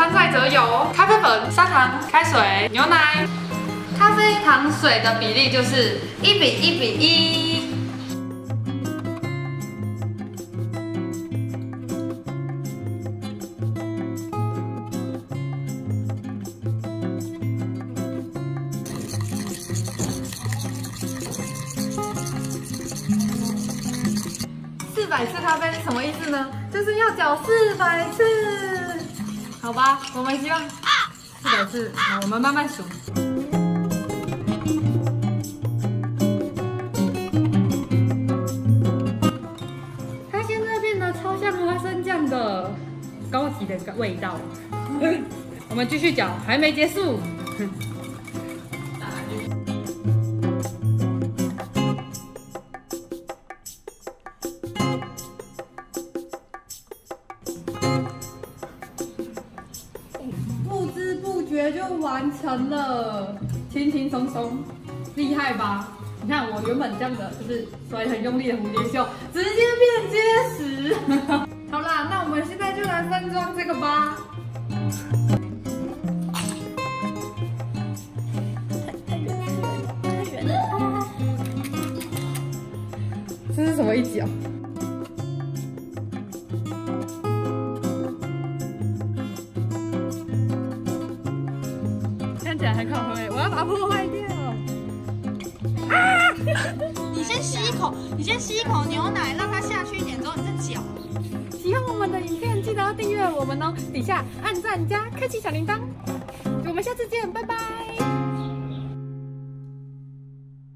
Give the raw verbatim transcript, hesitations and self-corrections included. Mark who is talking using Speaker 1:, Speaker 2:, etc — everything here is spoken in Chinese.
Speaker 1: 参赛者有咖啡粉、砂糖、开水、牛奶。咖啡糖水的比例就是一比一比一。四百次咖啡是什么意思呢？就是要搅四百次，好吧？我们希望四百次，好，我们慢慢数。它现在变得超像花生酱的高级的味道。我们继续搅，还没结束。不知不觉就完成了，轻轻松松，厉害吧？你看我原本这样的就是甩很用力的蝴蝶袖，直接变结实。好啦，那我们现在就来分装这个吧。太圆了，太圆了！这是什么一角？看起来很好喝诶，我要把它破坏掉。啊！
Speaker 2: 你先吸一口，你先吸一口牛奶，让它下去一点之后，你再搅。
Speaker 1: 喜欢我们的影片，记得要订阅我们哦，底下按赞加开启小铃铛。我们下次见，拜拜。